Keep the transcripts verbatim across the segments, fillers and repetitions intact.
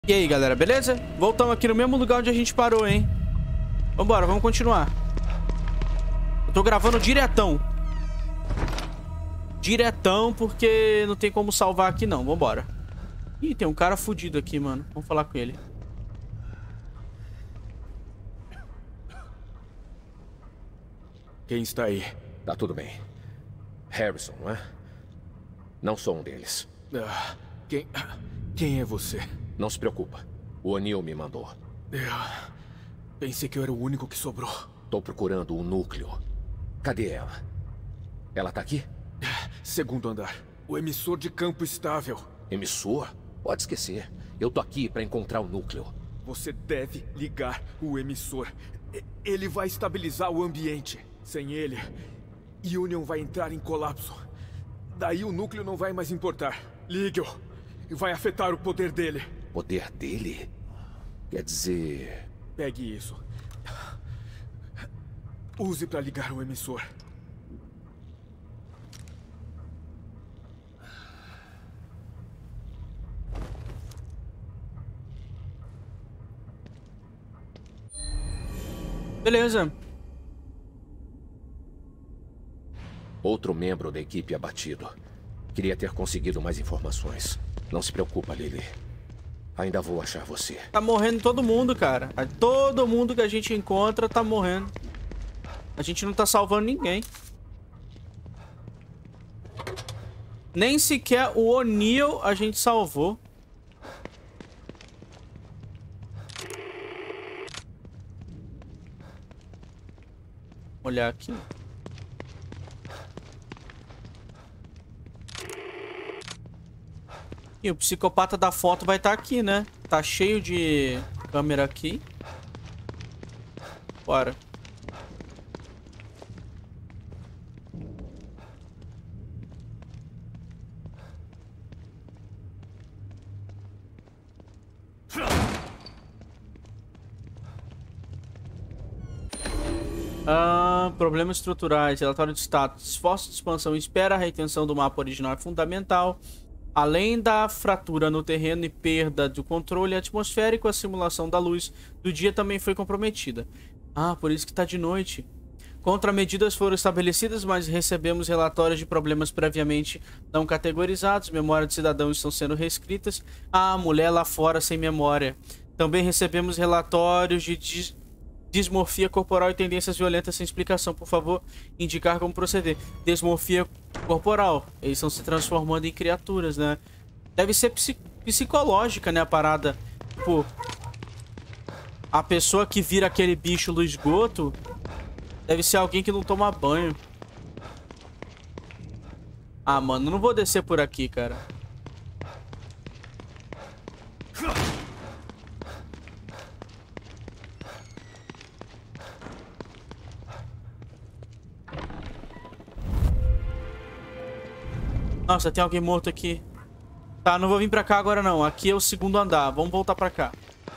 E aí, galera, beleza? Voltamos aqui no mesmo lugar onde a gente parou, hein? Vambora, vamos continuar. Eu tô gravando diretão. Diretão, porque não tem como salvar aqui, não. Vambora. Ih, tem um cara fudido aqui, mano. Vamos falar com ele. Quem está aí? Tá tudo bem. Harrison, não é? Não sou um deles. Ah, quem... Quem é você? Não se preocupa. O O'Neill me mandou. Eu... Pensei que eu era o único que sobrou. Tô procurando o núcleo. Cadê ela? Ela tá aqui? Segundo andar. O emissor de campo estável. Emissor? Pode esquecer. Eu tô aqui pra encontrar o núcleo. Você deve ligar o emissor. Ele vai estabilizar o ambiente. Sem ele, Union vai entrar em colapso. Daí o núcleo não vai mais importar. Ligue-o. Vai afetar o poder dele. Poder dele? Quer dizer... Pegue isso. Use para ligar o emissor. Beleza. Outro membro da equipe abatido. Queria ter conseguido mais informações. Não se preocupa, Lily. Ainda vou achar você. Tá morrendo todo mundo, cara. Todo mundo que a gente encontra tá morrendo. A gente não tá salvando ninguém. Nem sequer o O'Neill a gente salvou. Olhar aqui. E o psicopata da foto vai estar aqui, né? Tá cheio de câmera aqui. Bora. Ah, problemas estruturais. Relatório de status. Esforço de expansão. Espera a retenção do mapa original é fundamental. Além da fratura no terreno e perda do controle atmosférico, a simulação da luz do dia também foi comprometida. Ah, por isso que tá de noite. Contramedidas foram estabelecidas, mas recebemos relatórios de problemas previamente não categorizados. Memória de cidadãos estão sendo reescritas. Ah, mulher lá fora sem memória. Também recebemos relatórios de dis dismorfia corporal e tendências violentas sem explicação. Por favor, indicar como proceder. Dismorfia corporal. Eles estão se transformando em criaturas, né? Deve ser psi psicológica, né, a parada. Tipo, a pessoa que vira aquele bicho no esgoto deve ser alguém que não toma banho. Ah, mano, não vou descer por aqui, cara. Nossa, tem alguém morto aqui. Tá, não vou vir pra cá agora não. Aqui é o segundo andar. Vamos voltar pra cá.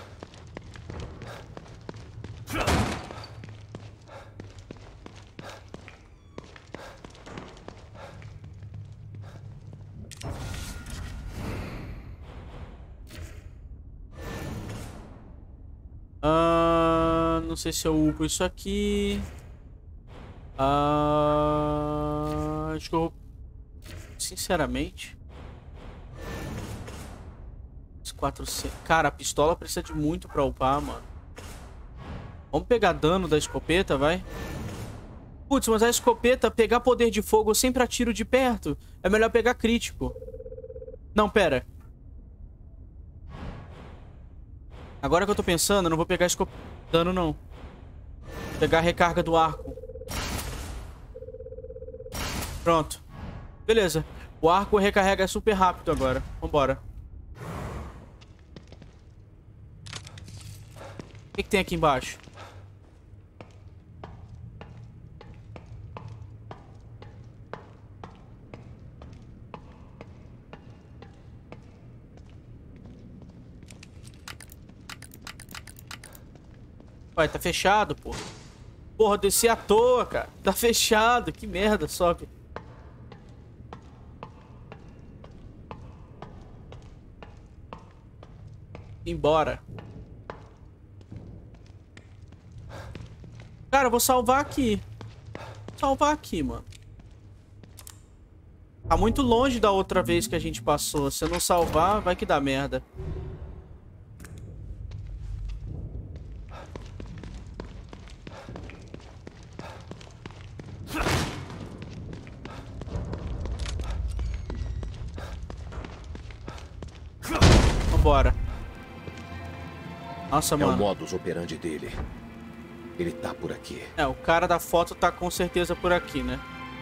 Ah, não sei se eu upo isso aqui. Ah, acho que eu vou... Sinceramente, quatrocentos. Cara, a pistola precisa de muito pra upar, mano. Vamos pegar dano da escopeta, vai. Putz, mas a escopeta, pegar poder de fogo, eu sempre atiro de perto. É melhor pegar crítico. Não, pera. Agora que eu tô pensando, eu não vou pegar escop... dano, não. Vou pegar a recarga do arco. Pronto. Beleza. O arco recarrega super rápido agora. Vambora. O que, que tem aqui embaixo? Ué, tá fechado, porra. Porra, desci à toa, cara. Tá fechado. Que merda, sobe. Embora. Cara, eu vou salvar aqui. Salvar aqui, mano. Tá muito longe da outra vez que a gente passou. Se eu não salvar, vai que dá merda. Vambora. Nossa, É mano. o modus operandi dele. Ele tá por aqui. É, o cara da foto tá com certeza por aqui, né?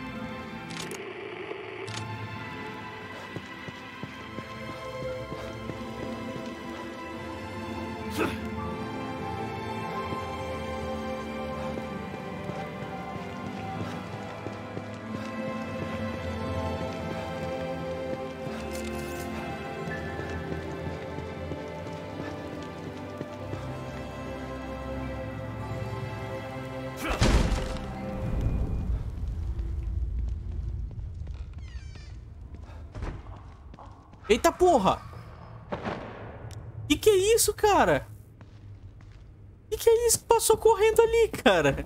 Eita porra! Que que é isso, cara? Que que é isso que passou correndo ali, cara?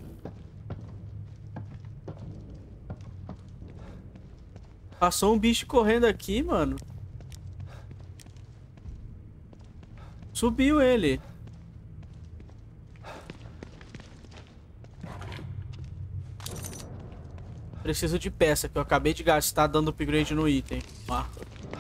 Passou um bicho correndo aqui, mano. Subiu ele. Preciso de peça que eu acabei de gastar dando upgrade no item. Marco.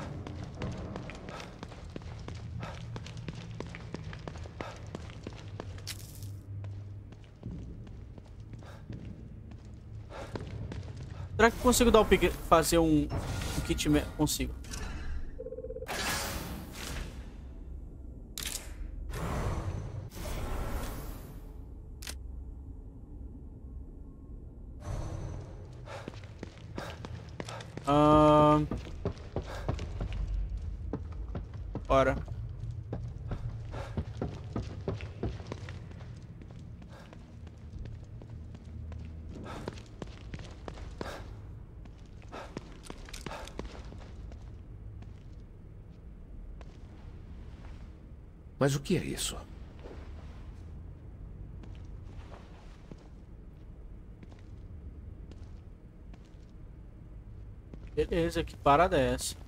Será que eu consigo dar o upgrade, fazer um, um kit? Consigo. Ahn... Bora. Mas o que é isso? Beleza, que parada é essa?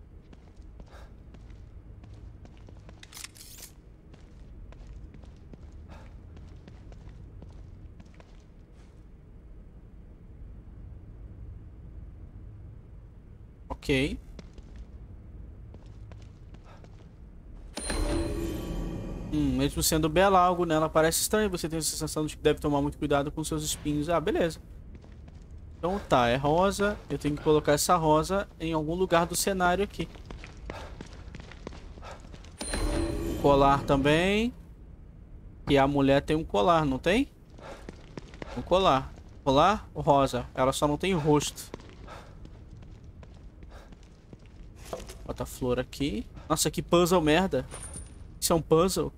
Ok. Hum, mesmo sendo bela, algo nela parece estranho. Você tem a sensação de que deve tomar muito cuidado com seus espinhos. Ah, beleza. Então tá, é rosa. Eu tenho que colocar essa rosa em algum lugar do cenário aqui. O colar também. E a mulher tem um colar, não tem? Um colar. Colar ou rosa? Ela só não tem o rosto. Bota a flor aqui. Nossa, que puzzle merda. Isso é um puzzle?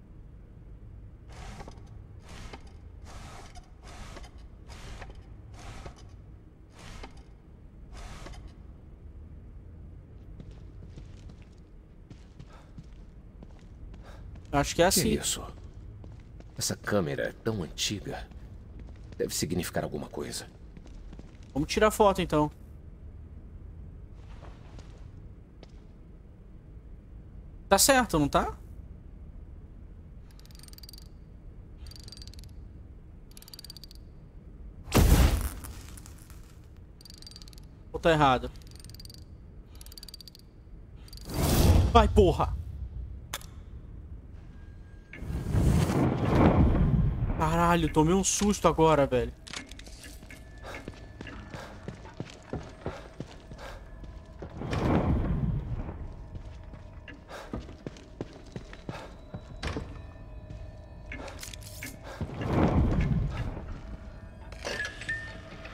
Acho que é assim. Que é isso? Essa câmera é tão antiga. Deve significar alguma coisa. Vamos tirar foto então. Tá certo, não tá? Ou tá errado? Vai, porra! Caralho, tomei um susto agora, velho.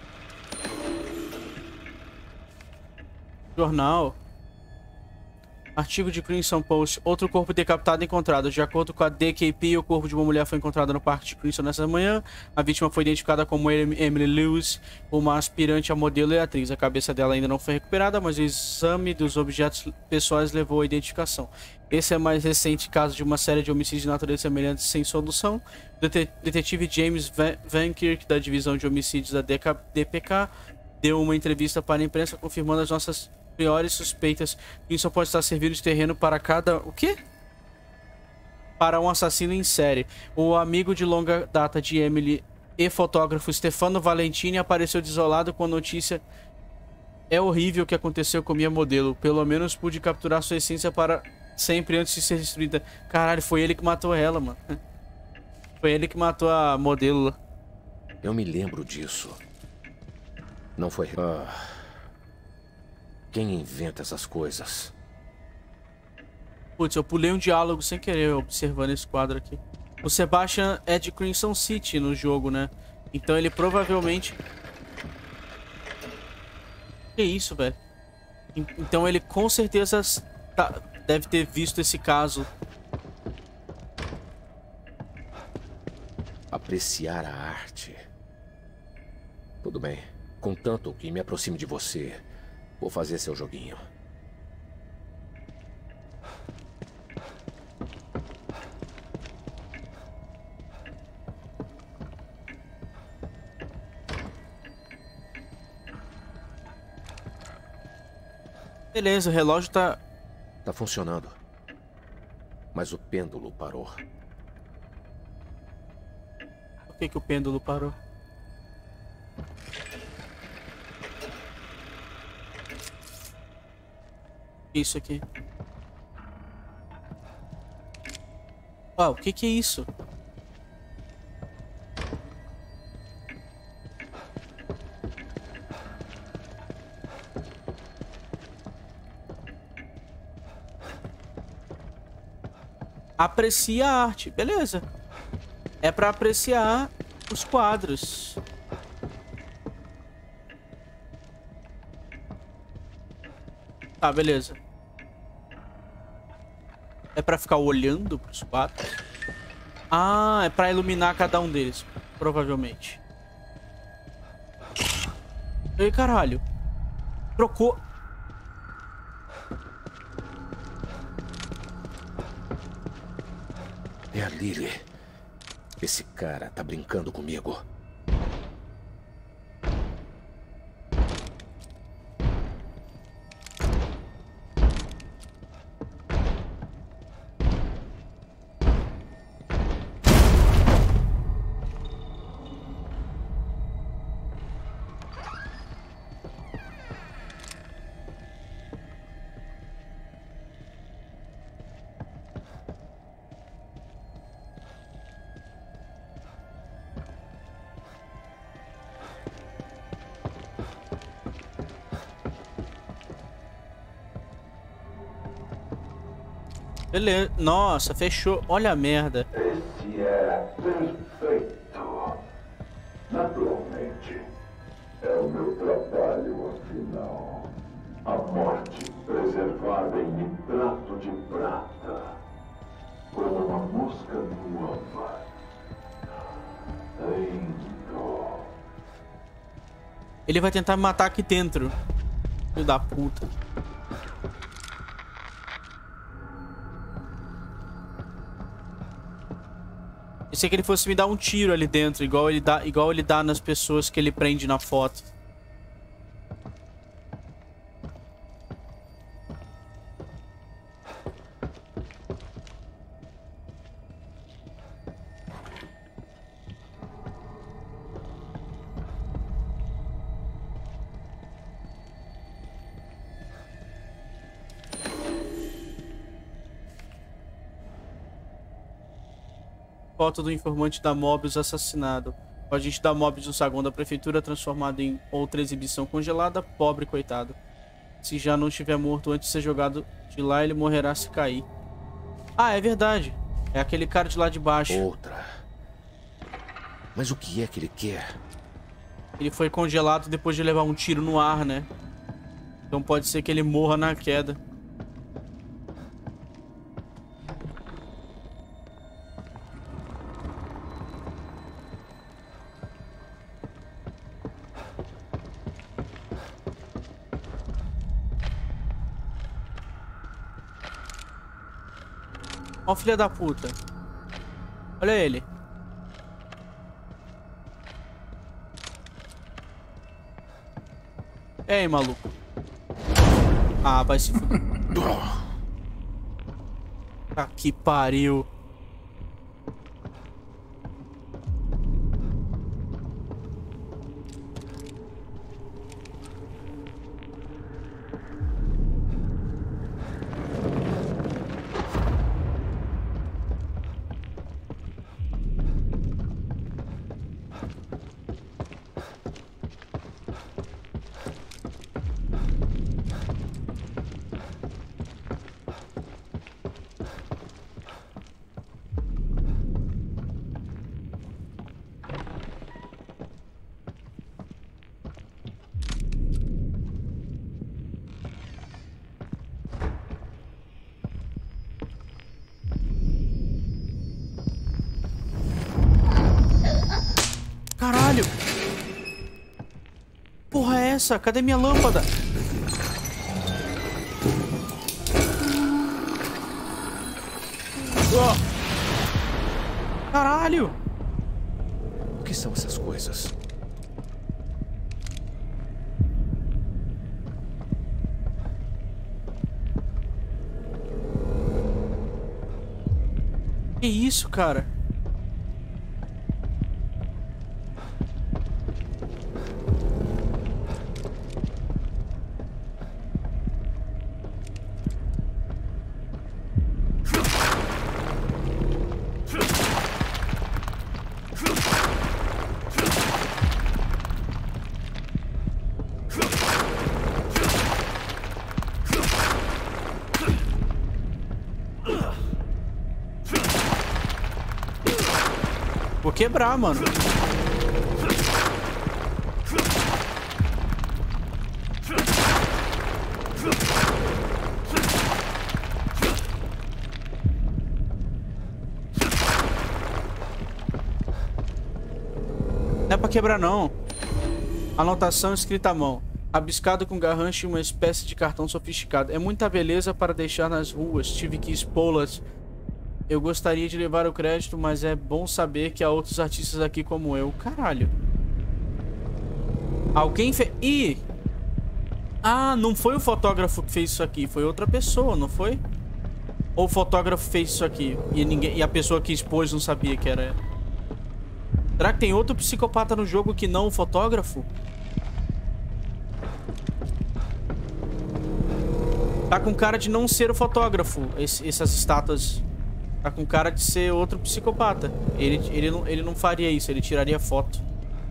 Jornal. Artigo de Crimson Post. Outro corpo decapitado encontrado. De acordo com a D K P, o corpo de uma mulher foi encontrado no Parque de Crimson nessa manhã. A vítima foi identificada como Emily Lewis, uma aspirante a modelo e atriz. A cabeça dela ainda não foi recuperada, mas o exame dos objetos pessoais levou à identificação. Esse é o mais recente caso de uma série de homicídios de natureza semelhante sem solução. O detetive James Van Kirk, da divisão de homicídios da D P K, deu uma entrevista para a imprensa confirmando as nossas piores suspeitas. Isso pode estar servindo de terreno para cada... O quê? Para um assassino em série. O amigo de longa data de Emily e fotógrafo Stefano Valentini apareceu desolado com a notícia: é horrível o que aconteceu com minha modelo. Pelo menos pude capturar sua essência para sempre antes de ser destruída. Caralho, foi ele que matou ela, mano. Foi ele que matou a modelo. Eu me lembro disso. Não foi... Ah... Quem inventa essas coisas? Putz, eu pulei um diálogo sem querer observando esse quadro aqui. O Sebastian é de Crimson City no jogo, né? Então ele provavelmente... Que isso, velho? Então ele com certeza tá... deve ter visto esse caso. Apreciar a arte. Tudo bem. Contanto que me aproxime de você... Vou fazer seu joguinho. Beleza, o relógio tá... Tá funcionando. Mas o pêndulo parou. Por que que o pêndulo parou? Isso aqui. Uau, o que que é isso? Aprecia a arte, beleza. É pra apreciar os quadros. Tá, beleza. É pra ficar olhando pros quadros? Ah, é pra iluminar cada um deles, provavelmente. Ei, caralho. Trocou. É a Lily. Esse cara tá brincando comigo. Beleza. Nossa, fechou. Olha a merda. Esse é perfeito. Naturalmente, é o meu trabalho, afinal. A morte preservada em nitrato de prata. Como uma mosca nova. Lindo. Ele vai tentar me matar aqui dentro. Filho da puta. Pensei que ele fosse me dar um tiro ali dentro, igual ele dá, igual ele dá nas pessoas que ele prende na foto. Foto do informante da Mobius assassinado. O agente da Mobius no saguão da prefeitura transformado em outra exibição congelada. Pobre coitado. Se já não estiver morto antes de ser jogado de lá, ele morrerá se cair. Ah, é verdade. É aquele cara de lá de baixo. Outra. Mas o que é que ele quer? Ele foi congelado depois de levar um tiro no ar, né? Então pode ser que ele morra na queda. Ó o filho da puta. Olha ele. Ei, maluco. Ah, vai se fuder. Ah, que pariu. Caralho! Porra é essa? Cadê minha lâmpada? Oh. Caralho! O que são essas coisas? Que isso, cara? Vou quebrar, mano. Não é pra quebrar, não. Anotação escrita à mão. Rabiscado com garrancho e uma espécie de cartão sofisticado. É muita beleza para deixar nas ruas. Tive que expô-las. Eu gostaria de levar o crédito, mas é bom saber que há outros artistas aqui como eu. Caralho. Alguém fez... Ih! Ah, não foi o fotógrafo que fez isso aqui. Foi outra pessoa, não foi? Ou o fotógrafo fez isso aqui e, ninguém... e a pessoa que expôs não sabia que era... Será que tem outro psicopata no jogo que não o fotógrafo? Tá com cara de não ser o fotógrafo, esse, essas estátuas... Tá com cara de ser outro psicopata. Ele, ele, não, ele não faria isso, ele tiraria foto.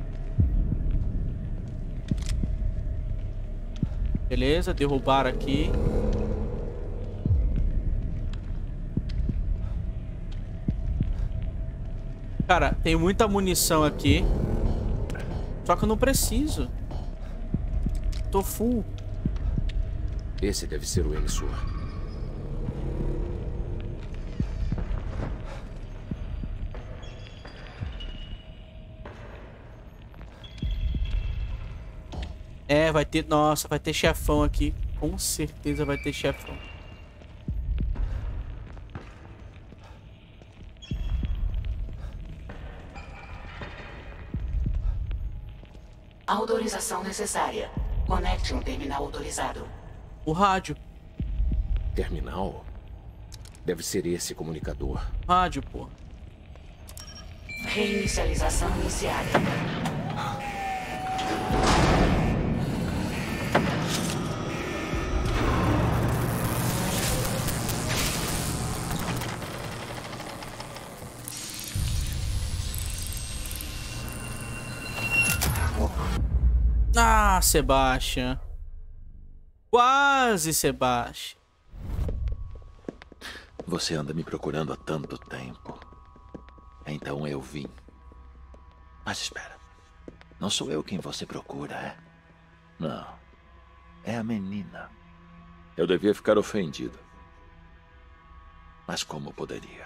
Beleza, derrubar aqui. Cara, tem muita munição aqui. Só que eu não preciso. Tô full. Esse deve ser o emissor. É, vai ter... Nossa, vai ter chefão aqui. Com certeza vai ter chefão. Autorização necessária. Conecte um terminal autorizado. O rádio. Terminal? Deve ser esse comunicador. Rádio, pô. Reinicialização iniciada. Ah, Sebastian. Quase, Sebastian. Você anda me procurando há tanto tempo. Então eu vim. Mas espera. Não sou eu quem você procura, é? Não. É a menina. Eu devia ficar ofendido. Mas como poderia?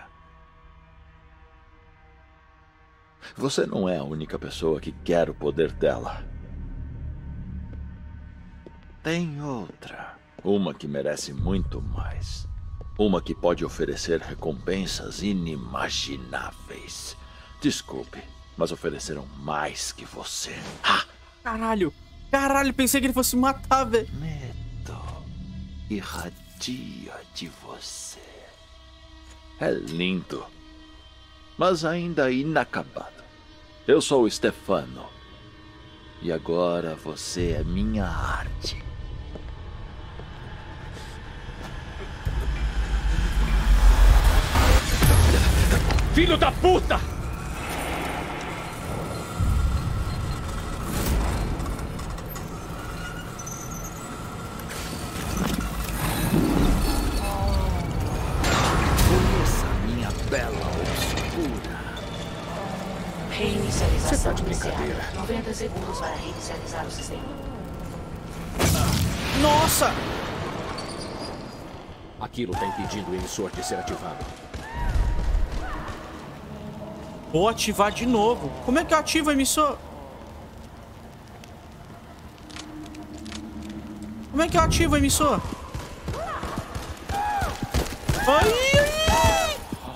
Você não é a única pessoa que quer o poder dela. Tem outra. Uma que merece muito mais. Uma que pode oferecer recompensas inimagináveis. Desculpe, mas ofereceram mais que você. Ah! Caralho! Caralho, pensei que ele fosse me matar, velho. Medo irradia de você. É lindo, mas ainda inacabado. Eu sou o Stefano. E agora você é minha arte. Filho da puta! Conheça a minha bela obscura. Reinicialização Você tá de iniciada. brincadeira. noventa segundos para reinicializar o sistema. Nossa! Aquilo tá impedindo o emissor de ser ativado. Vou ativar de novo. Como é que eu ativo o emissor? Como é que eu ativo o emissor? Ai, ai, ai.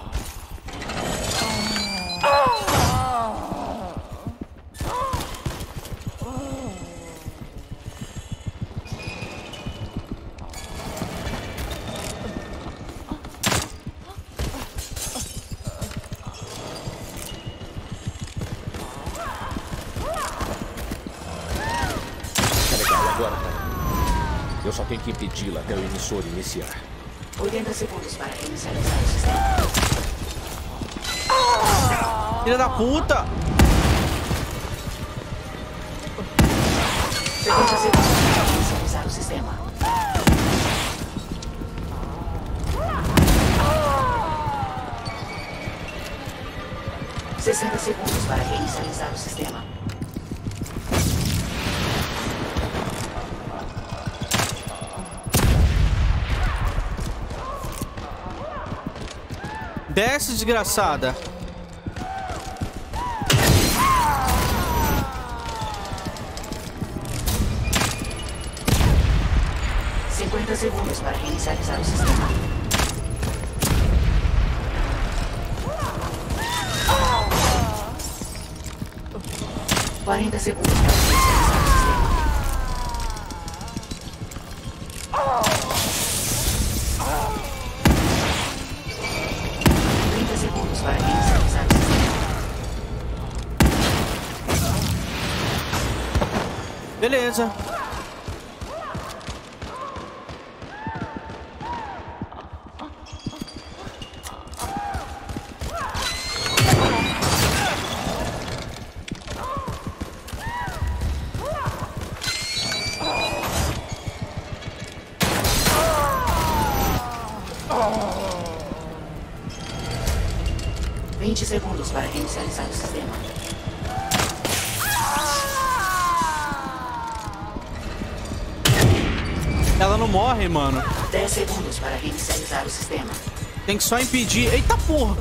Agora, eu só tenho que impedi-la até o emissor iniciar. oitenta segundos para reinicializar o sistema. Filha da puta! setenta segundos para reinicializar o sistema. sessenta segundos para reinicializar o sistema. Desce, desgraçada. cinquenta segundos para reinicializar o sistema. quarenta segundos para reinicializar o sistema. trinta segundos para reinicializar o sistema. Beleza. vinte segundos para reinicializar o sistema. Ela não morre, mano. dez segundos para reinicializar o sistema. Tem que só impedir. Eita porra!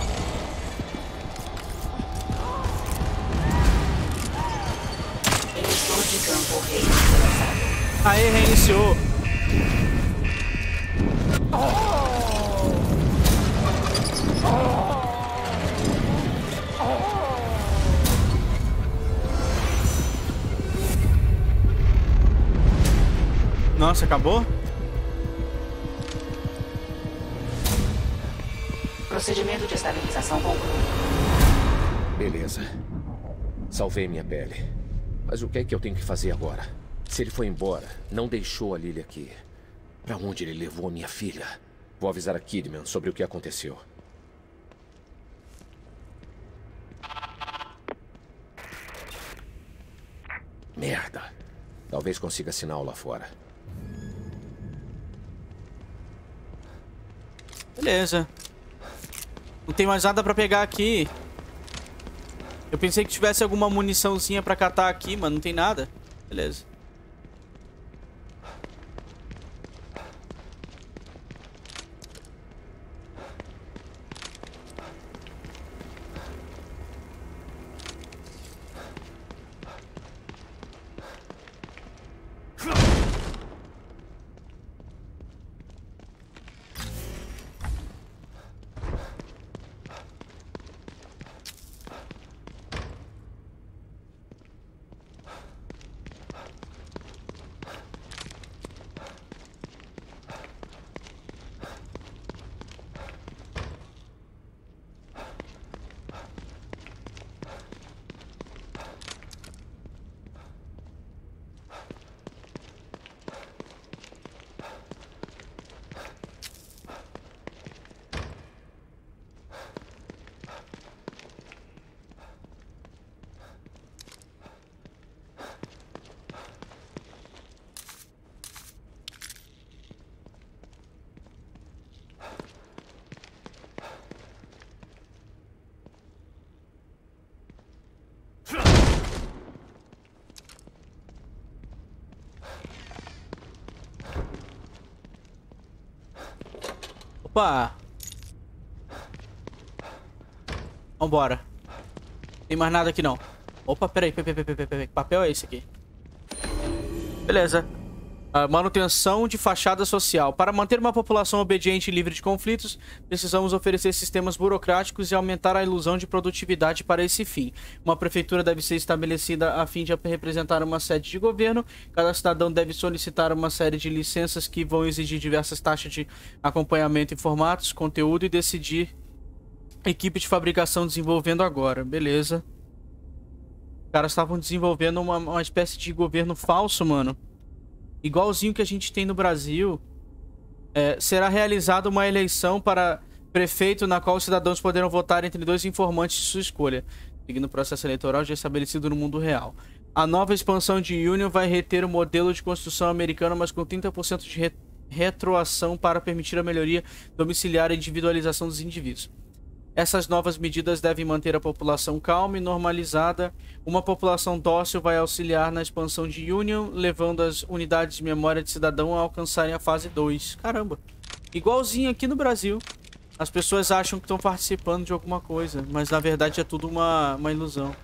Emissor de campo reinicializado. Aê, reiniciou. Nossa, acabou? Procedimento de estabilização concluído. Beleza. Salvei minha pele. Mas o que é que eu tenho que fazer agora? Se ele foi embora, não deixou a Lily aqui. Pra onde ele levou a minha filha? Vou avisar a Kidman sobre o que aconteceu. Merda. Talvez consiga sinal lá fora. Beleza. Não tem mais nada pra pegar aqui. Eu pensei que tivesse alguma muniçãozinha pra catar aqui, mas não tem nada. Beleza. Opa! Vambora. Tem mais nada aqui não. Opa, peraí, peraí, peraí, peraí, peraí. Que papel é esse aqui? Beleza. A manutenção de fachada social. Para manter uma população obediente e livre de conflitos, precisamos oferecer sistemas burocráticos e aumentar a ilusão de produtividade para esse fim. Uma prefeitura deve ser estabelecida a fim de representar uma sede de governo. Cada cidadão deve solicitar uma série de licenças que vão exigir diversas taxas de acompanhamento em formatos, conteúdo e decidir equipe de fabricação desenvolvendo agora. Beleza. Os caras estavam desenvolvendo uma, uma espécie de governo falso, mano. Igualzinho que a gente tem no Brasil. É, será realizada uma eleição para prefeito na qual os cidadãos poderão votar entre dois informantes de sua escolha, seguindo o processo eleitoral já estabelecido no mundo real. A nova expansão de Union vai reter o modelo de construção americano, mas com trinta por cento de re retroação para permitir a melhoria domiciliar e individualização dos indivíduos. Essas novas medidas devem manter a população calma e normalizada. Uma população dócil vai auxiliar na expansão de Union, levando as unidades de memória de cidadão a alcançarem a fase dois. Caramba. Igualzinho aqui no Brasil. As pessoas acham que estão participando de alguma coisa, mas na verdade é tudo uma, uma ilusão.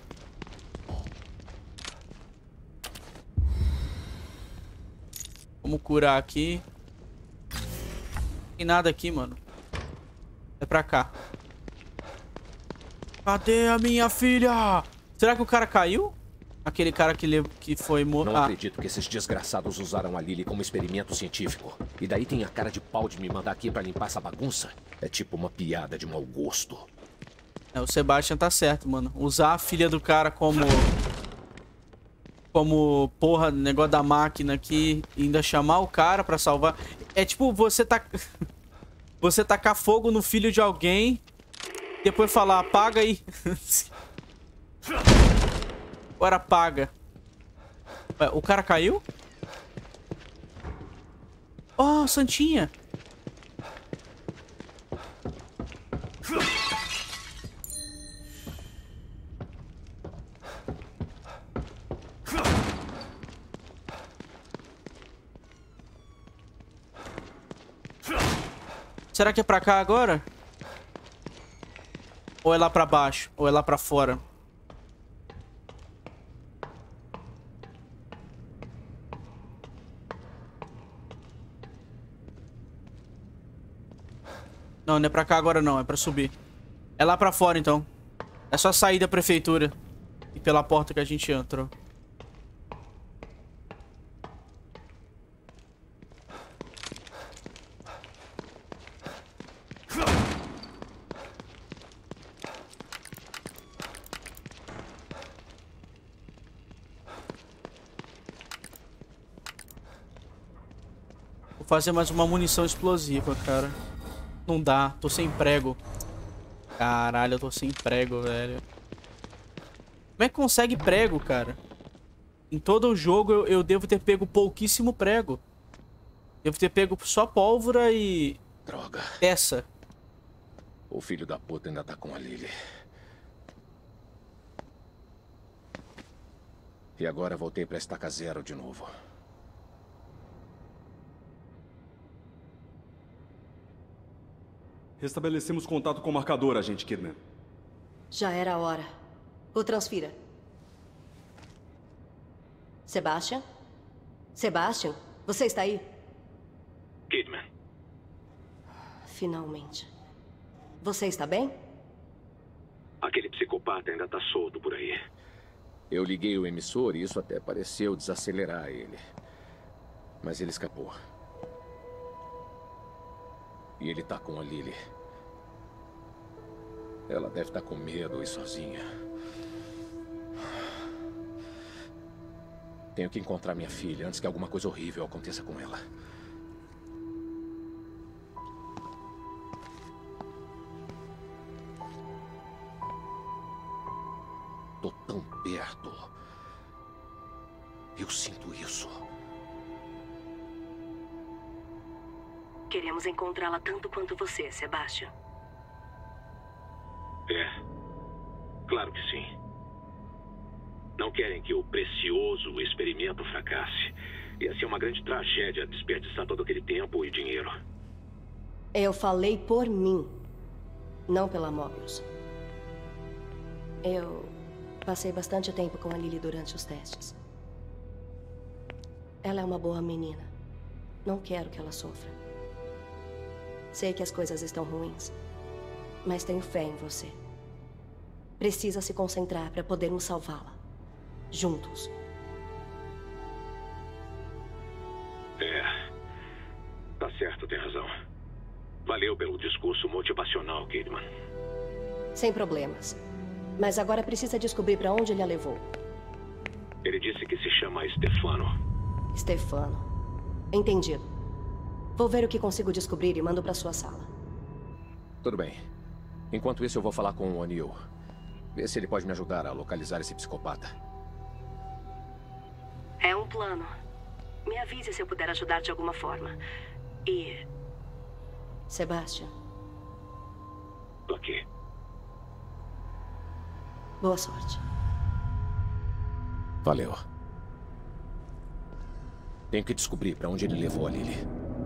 Vamos curar aqui. Não tem nada aqui, mano. É pra cá. Cadê a minha filha? Será que o cara caiu? Aquele cara que, le... que foi morto. Não ah. acredito que esses desgraçados usaram a Lily como experimento científico. E daí tem a cara de pau de me mandar aqui pra limpar essa bagunça. É tipo uma piada de mau gosto. É, o Sebastian tá certo, mano. Usar a filha do cara como... Como, porra, negócio da máquina aqui. E ainda chamar o cara pra salvar. É tipo você tá... você tacar fogo no filho de alguém... Depois falar, apaga aí. Agora apaga. Ué, o cara caiu? Oh, Santinha. Será que é pra cá agora? Ou é lá pra baixo? Ou é lá pra fora? Não, não é pra cá agora não. É pra subir. É lá pra fora então. É só sair da prefeitura. E pela porta que a gente entrou. Fazer mais uma munição explosiva, cara. Não dá, tô sem prego. Caralho, eu tô sem prego, velho. Como é que consegue prego, cara? Em todo o jogo eu, eu devo ter pego pouquíssimo prego. Devo ter pego só pólvora e... Droga. Peça. O filho da puta ainda tá com a Lily. E agora voltei pra estaca zero de novo. Restabelecemos contato com o marcador, agente Kidman. Já era a hora. O transfira. Sebastian? Sebastian, você está aí? Kidman. Finalmente. Você está bem? Aquele psicopata ainda tá solto por aí. Eu liguei o emissor e isso até pareceu desacelerar ele. Mas ele escapou. E ele tá com a Lily. Ela deve estar com medo e sozinha. Tenho que encontrar minha filha antes que alguma coisa horrível aconteça com ela. Tô tão perto. Eu sinto isso. Queremos encontrá-la tanto quanto você, Sebastian. É. Claro que sim. Não querem que o precioso experimento fracasse. Ia ser uma grande tragédia desperdiçar todo aquele tempo e dinheiro. Eu falei por mim, não pela Mobius. Eu passei bastante tempo com a Lily durante os testes. Ela é uma boa menina. Não quero que ela sofra. Sei que as coisas estão ruins, mas tenho fé em você. Precisa se concentrar para podermos salvá-la. Juntos. É. Tá certo, tem razão. Valeu pelo discurso motivacional, Kidman. Sem problemas. Mas agora precisa descobrir para onde ele a levou. Ele disse que se chama Stefano. Stefano. Entendido. Vou ver o que consigo descobrir e mando para sua sala. Tudo bem. Enquanto isso, eu vou falar com o O'Neill. Ver se ele pode me ajudar a localizar esse psicopata. É um plano. Me avise se eu puder ajudar de alguma forma. E... Sebastian. Tô aqui. Boa sorte. Valeu. Tenho que descobrir para onde ele levou a Lily.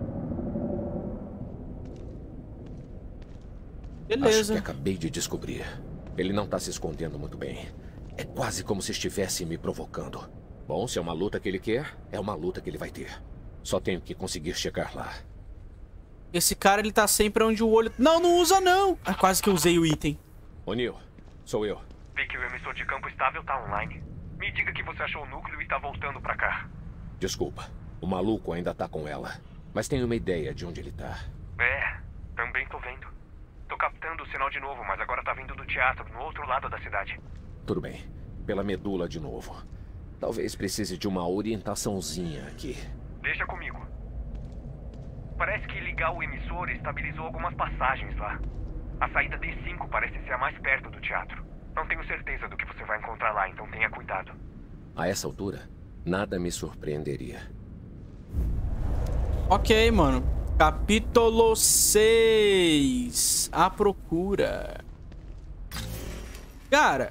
Beleza. Acho que acabei de descobrir. Ele não tá se escondendo muito bem. É quase como se estivesse me provocando. Bom, se é uma luta que ele quer, é uma luta que ele vai ter. Só tenho que conseguir chegar lá. Esse cara, ele tá sempre onde o olho... Não, não usa não! Ah, quase que eu usei o item. O'Neill, sou eu. Vi que o emissor de campo estável tá online. Me diga que você achou o núcleo e tá voltando pra cá. Desculpa, o maluco ainda tá com ela. Mas tenho uma ideia de onde ele tá. É, também tô vendo. Tô captando o sinal de novo, mas agora tá vindo do teatro, no outro lado da cidade. Tudo bem, pela medula de novo. Talvez precise de uma orientaçãozinha aqui. Deixa comigo. Parece que ligar o emissor estabilizou algumas passagens lá. A saída D cinco parece ser a mais perto do teatro. Não tenho certeza do que você vai encontrar lá, então tenha cuidado. A essa altura, nada me surpreenderia. Ok, mano. Capítulo seis. A procura. Cara.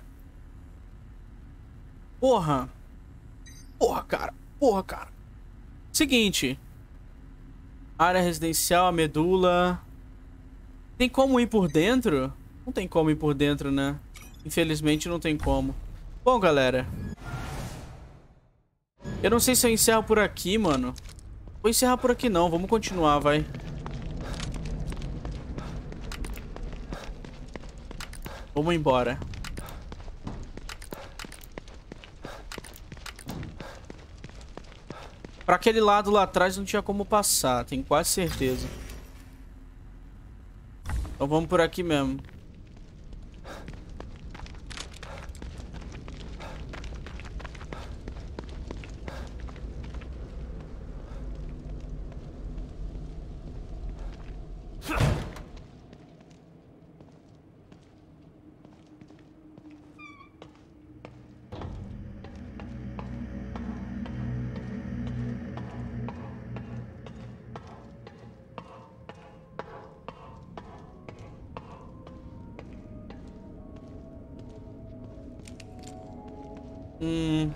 Porra. Porra, cara. Porra, cara. Seguinte. Área residencial, a medula. Tem como ir por dentro? Não tem como ir por dentro, né? Infelizmente não tem como. Bom, galera. Eu não sei se eu encerro por aqui, mano. Vou encerrar por aqui não. Vamos continuar, vai. Vamos embora. Pra aquele lado lá atrás não tinha como passar. Tenho quase certeza. Então vamos por aqui mesmo. Hum.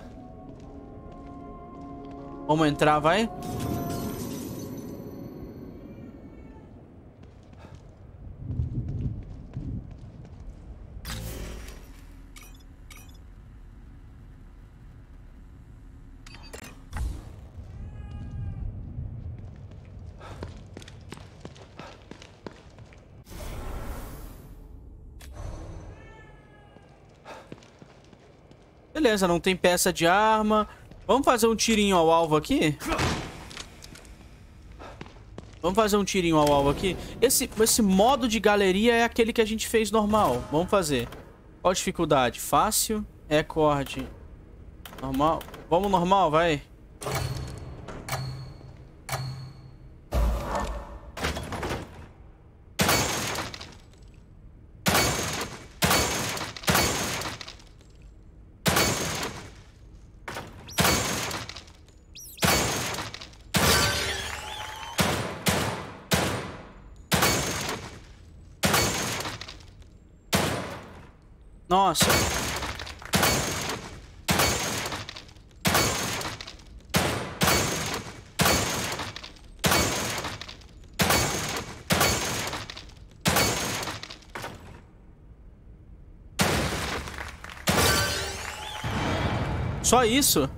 Vamos entrar, vai? Beleza, não tem peça de arma. Vamos fazer um tirinho ao alvo aqui? Vamos fazer um tirinho ao alvo aqui. Esse, esse modo de galeria é aquele que a gente fez normal. Vamos fazer. Qual a dificuldade? Fácil. É corte. Normal. Vamos normal, vai. Nossa. Só isso?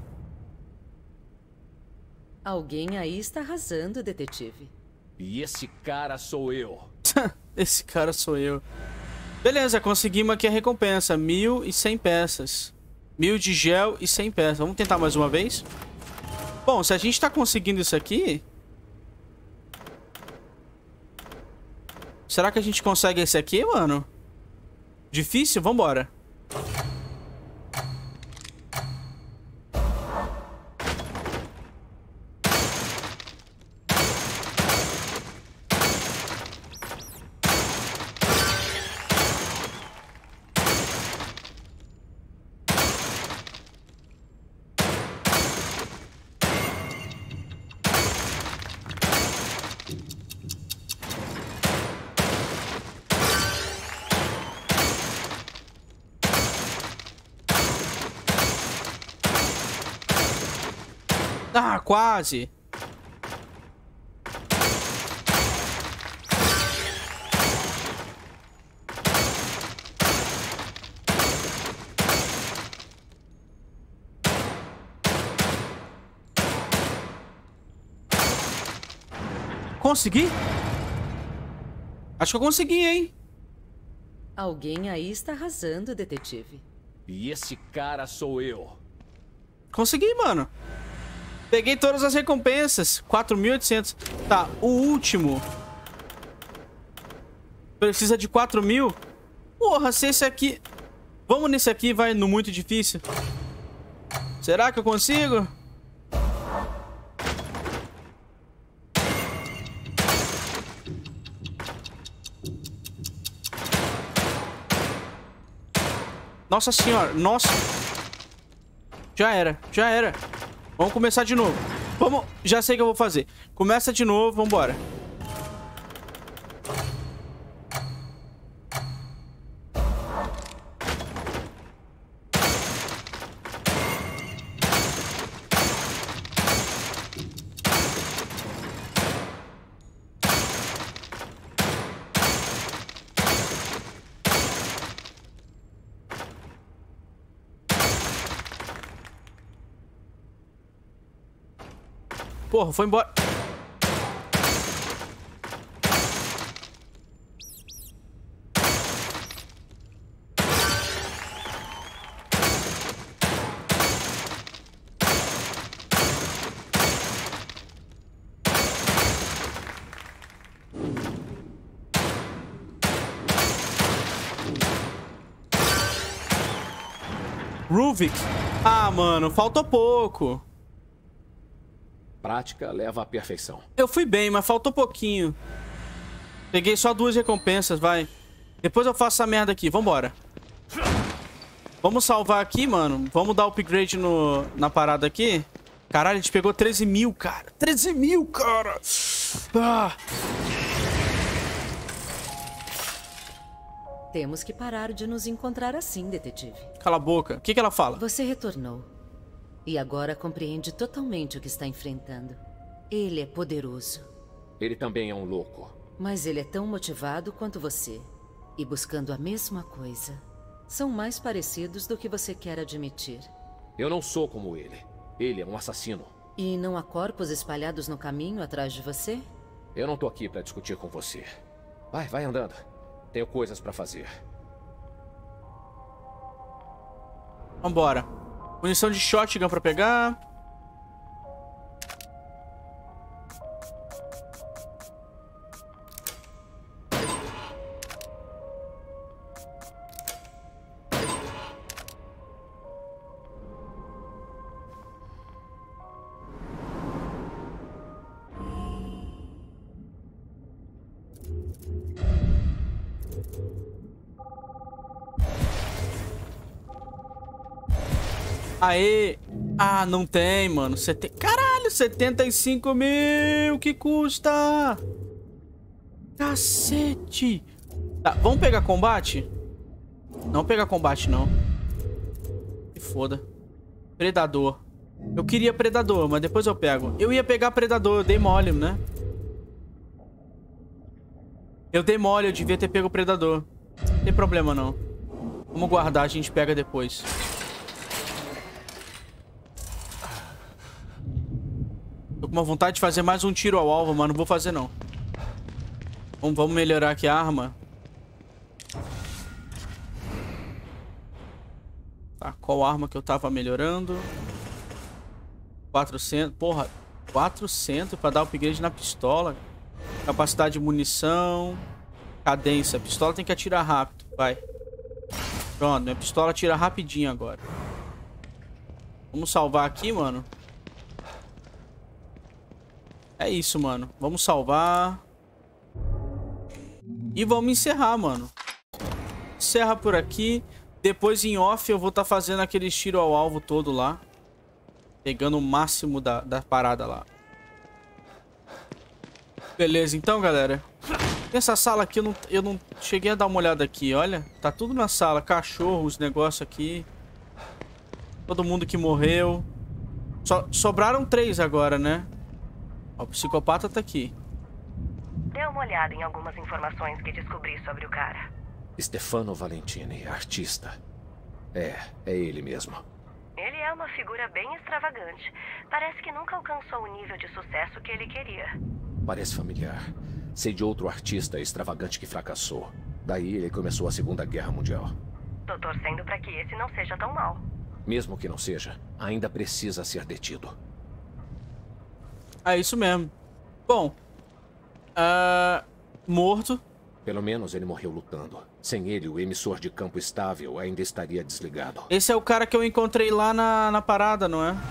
Alguém aí está arrasando, detetive. E esse cara sou eu. Esse cara sou eu. Beleza, conseguimos aqui a recompensa. Mil e cem peças. Mil de gel e cem peças. Vamos tentar mais uma vez? Bom, se a gente tá conseguindo isso aqui... Será que a gente consegue esse aqui, mano? Difícil? Vambora. Ah, quase. Consegui? Acho que eu consegui, hein? Alguém aí está arrasando, detetive. E esse cara sou eu. Consegui, mano. Peguei todas as recompensas. quatro mil e oitocentos. Tá, o último. Precisa de quatro mil. Porra, se esse aqui... Vamos nesse aqui, vai no muito difícil. Será que eu consigo? Nossa senhora, nossa. Já era, já era. Vamos começar de novo. Vamos, já sei o que eu vou fazer. Começa de novo, vambora. Porra, foi embora. Ruvik. Ah, mano, faltou pouco. Prática leva à perfeição. Eu fui bem, mas faltou pouquinho. Peguei só duas recompensas, vai. Depois eu faço essa merda aqui, vambora. Vamos salvar aqui, mano. Vamos dar upgrade no, na parada aqui. Caralho, a gente pegou treze mil, cara. treze mil, cara. Ah. Temos que parar de nos encontrar assim, detetive. Cala a boca. O que que ela fala? Você retornou. E agora compreende totalmente o que está enfrentando. Ele é poderoso. Ele também é um louco. Mas ele é tão motivado quanto você. E buscando a mesma coisa. São mais parecidos do que você quer admitir. Eu não sou como ele. Ele é um assassino. E não há corpos espalhados no caminho atrás de você? Eu não tô aqui pra discutir com você. Vai, vai andando. Tenho coisas pra fazer. Vambora. Munição de shotgun pra pegar. Aê! Ah, não tem, mano. Sete... Caralho, setenta e cinco mil! Que custa? Cacete! Tá, vamos pegar combate? Não pegar combate, não. Se foda. Predador. Eu queria predador, mas depois eu pego. Eu ia pegar predador, eu dei mole, né? Eu dei mole, eu devia ter pego o predador. Não tem problema, não. Vamos guardar, a gente pega depois. Tô com uma vontade de fazer mais um tiro ao alvo, mas não vou fazer não. Vamos, vamos melhorar aqui a arma. Tá, qual arma que eu tava melhorando? quatrocentos, porra, quatrocentos pra dar upgrade na pistola. Capacidade de munição. Cadência, a pistola tem que atirar rápido, vai. Pronto, minha pistola atira rapidinho agora. Vamos salvar aqui, mano. É isso, mano. Vamos salvar. E vamos encerrar, mano. Encerra por aqui. Depois em off eu vou estar tá fazendo aquele tiro ao alvo todo lá. Pegando o máximo da, da parada lá. Beleza, então, galera. Essa sala aqui, eu não, eu não cheguei a dar uma olhada aqui, olha. Tá tudo na sala. Cachorro, os negócios aqui. Todo mundo que morreu. So, sobraram três agora, né? Ó, o psicopata tá aqui. Dê uma olhada em algumas informações que descobri sobre o cara. Stefano Valentini, artista. É, é ele mesmo. Ele é uma figura bem extravagante. Parece que nunca alcançou o nível de sucesso que ele queria. Parece familiar. Sei de outro artista extravagante que fracassou. Daí ele começou a Segunda Guerra Mundial. Tô torcendo pra que esse não seja tão mal. Mesmo que não seja, ainda precisa ser detido. É isso mesmo. Bom, uh, morto. Pelo menos ele morreu lutando. Sem ele, o emissor de campo estável ainda estaria desligado. Esse é o cara que eu encontrei lá na, na parada, não é?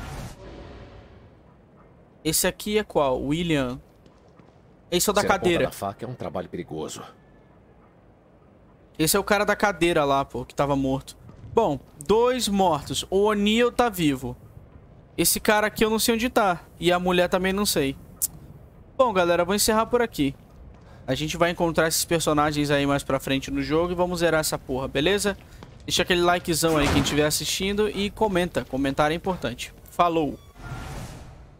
Esse aqui é qual? William. Esse é o da Ser cadeira. A ponta da faca é um trabalho perigoso. Esse é o cara da cadeira lá, pô, que tava morto. Bom, dois mortos. O O'Neill tá vivo. Esse cara aqui eu não sei onde tá. E a mulher também não sei. Bom, galera, eu vou encerrar por aqui. A gente vai encontrar esses personagens aí mais pra frente no jogo e vamos zerar essa porra, beleza? Deixa aquele likezão aí quem estiver assistindo e comenta. Comentário é importante. Falou!